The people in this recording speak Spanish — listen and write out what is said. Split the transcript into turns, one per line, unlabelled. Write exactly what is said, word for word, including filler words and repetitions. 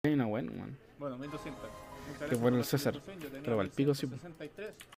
Hay una buena, man.
Bueno, mil doscientos.
Qué bueno el César. Pero al pico sí.
sesenta y tres.